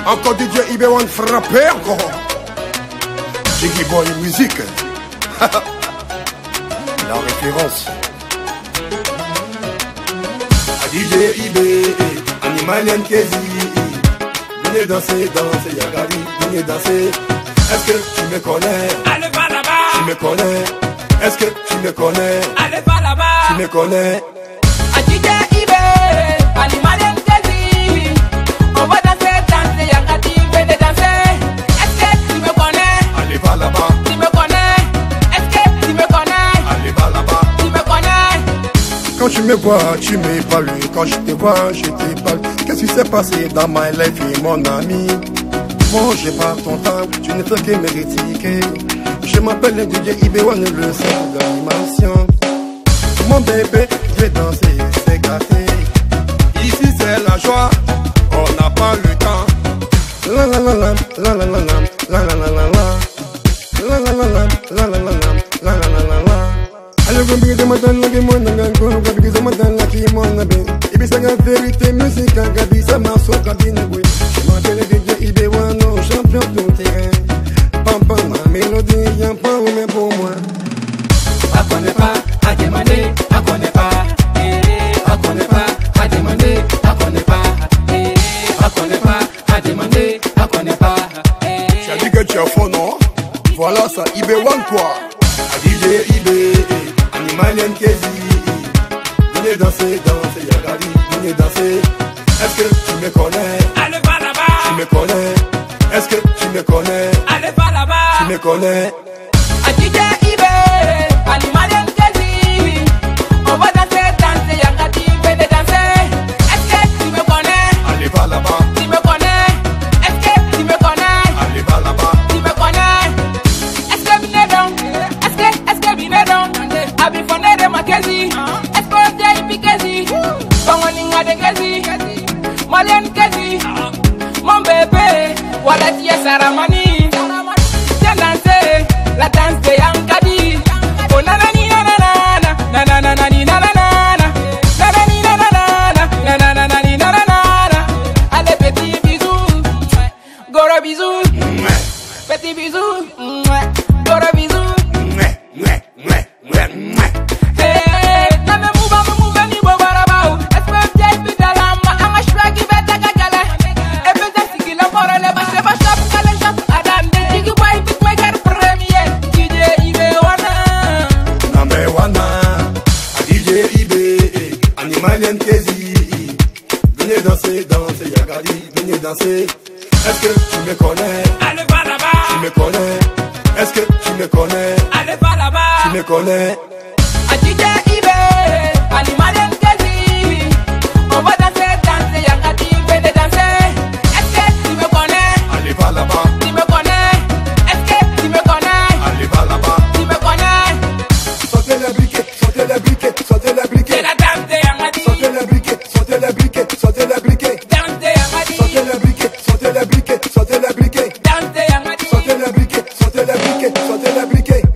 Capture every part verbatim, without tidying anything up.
Encore D J Ibe One frappé encore. Jiggy Boy musique. La référence. A D J Ibe, Animalian Kezi. Venez danser, danser, Yagari, venez danser. Est-ce que tu me connais? Allez va là-bas. Tu me connais? Est-ce que tu me connais? Allez va là-bas. Tu me connais? A D J Ibe, Animalian Kezi. On va danser, danser, Yagari, venez danser. Est-ce que tu me connais? Allez va là-bas. Tu me connais? Est-ce que tu me connais? Allez va là-bas. Tu me connais? Quand tu me vois, tu m'épales. Quand je te vois, je t'épale. Qu'est-ce qui s'est passé dans my life, mon ami? Bon, j'ai pas ton temps, tu ne fais que me critiquer. Je m'appelle D J Ibe One, le centre d'animation. Mon bébé, je vais danser, s'éclater. Ici c'est la joie, on n'a pas le temps. La la la la, la la la la, la la la la la. La la la la, la la la la, la la la la la. Allez, go big them down, like mon nanga, go go big them down, like mon nabe. Ibi sa ga vérité musique, gabi sa maso cabine boy. Je m'appelle D J Ibe One, champion du terrain. Pam pam, ma mélodie, y'a pas ou mais pour moi. A connaît pas, à demander, à connaît pas. A connaît pas, à demander, à connaît pas. A connaît pas, à demander, à connaît pas. Tu as dit que tu as faux, non? Voilà ça, Ibe One quoi. A D J Ibe, Animalian Kezi. Venez danser, danser, Yagari, venez danser. Est-ce que tu me connais? Allez va là-bas. Tu me connais? Est-ce que tu me connais? Allez va là-bas. Tu me connais? A D J Ibe, Animalian Kezi. On va danser, danser, Yagari, venez danser. Est-ce que tu me connais? Allez va là-bas. Tu me connais? Est-ce que tu me connais? Allez va là-bas. Tu me connais? Est-ce que venez donc? Est-ce que, est-ce que venez donc? Abifonne de ma Kezi. Est-ce que j'ai Ibe Kezi? Bangoninga de Kezi. Malian Kezi. Mon bébé, voilà tu es Saramani. Viens danser la danse de Yankadi. Oh nanani nanana, nananani nanana, nanani nanana, nananani nanana. Allez petit bisou, gros bisou, petit bisou, gros bisou. Hey, na me move, me move ni bo barabao. Espère bien que t'as la main, un choix qui va te gagner. Et peut-être qu'il a pour le bas, c'est pas ça pour les gens. Adam, des Jiggy Boy, big maker premier. D J Ibe One. Number one, a D J Ibe, Animalian Kezi. Venez danser, danser, Yagari, venez danser. Est-ce que tu me connais? Allez va Tu là-bas. me connais? Est-ce que tu me connais? Allez va là-bas. Tu me connais? A D J Ibe, Animalian Kezi. On va danser, danser, Yagari, venez danser. Est-ce que tu me connais? Allez va là-bas. Tu me connais? Est-ce que tu me connais? Allez va là-bas. Tu me connais? Sautez la briquette, sautez la briquette, sautez la C'est briquette. la dame de Yangadi. Sautez la briquette, sautez la briquette, sautez la briquette. Dame de Yangadi. Sautez la briquette, sautez la briquette, sautez la briquette. Dame de Yangadi. Sautez la briquette, sautez la briquette, sautez la briquette.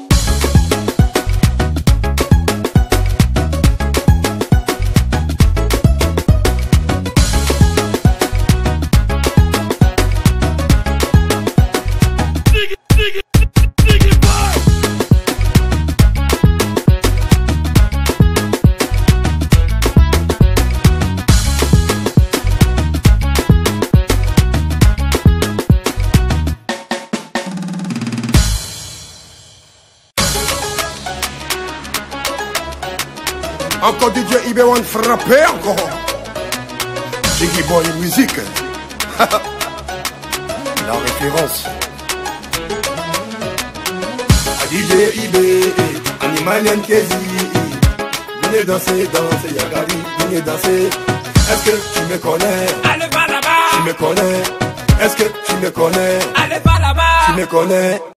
Encore D J Ibe One frappé encore. Jiggy Boy musique. La référence. A D J Ibe, Animalian Kezi. Venez danser, danser, Yagari, venez danser. Est-ce que tu me connais? Allez va là-bas. Tu me connais? Est-ce que tu me connais? Allez va là-bas. Tu me connais?